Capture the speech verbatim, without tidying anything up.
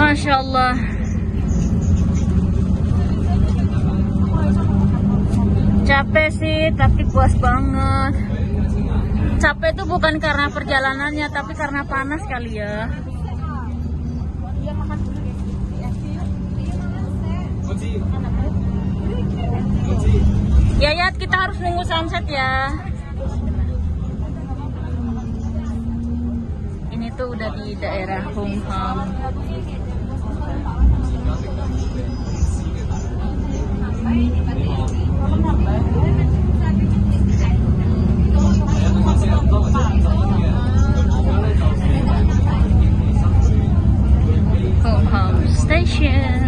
Masya Allah. Capek sih, tapi puas banget. Capek tuh bukan karena perjalanannya, tapi karena panas kali ya. Yayat, kita harus nunggu sunset ya. Ini tuh udah di daerah Hung Ham. Hung Ham Station.